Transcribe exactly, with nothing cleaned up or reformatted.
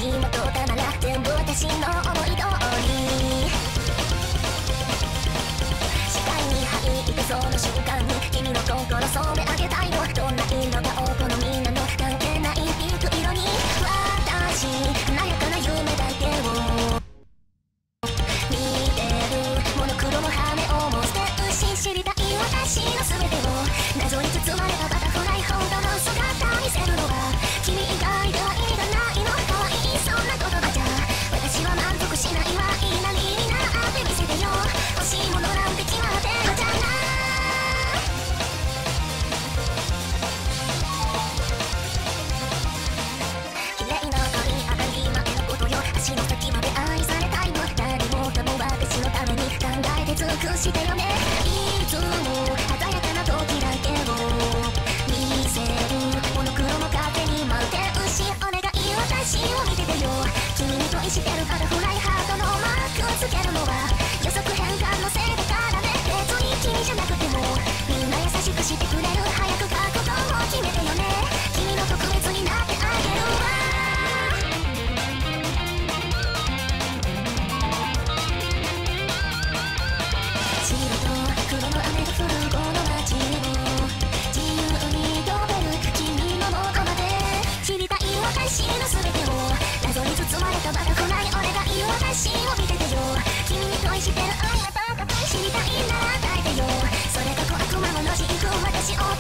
今どうかなら全部私の思い通り視界に入ってその瞬間に君の心染め上げたいのどんな色がお好みなの関係ないピンク色に私華やかな夢だけを見てるモノクロの羽をも捨て失知りたい私の全てを謎に包まれたバタフライほどの姿見せるのは君以外ではいらないの可愛いそんな言葉じゃ私は満足しないわいいなりになって見せてよ欲しいものなんて決まってるじゃない綺麗な髪当たり前のことよ足の先まで愛されたいの誰もかも私のために考えて尽くしてよねいつも鮮やかな時だけを見せるモノクロの風に舞って牛お願い私を見ててよ君に恋してるバタフライハートのマークをつけるのは予測変換のせいだからね別に君じゃなくてもみんな優しくしてくれる早く覚悟を決めてよね君の特別になってあげるわ白と黒の雨が降るこの街を自由に飛べる君のどこまで知りたい私の全てを謎に包まれたバタフライお願い私を見ててよ君に恋してる愛は高く知りたいなら与えてよそれが小悪魔のロジック私を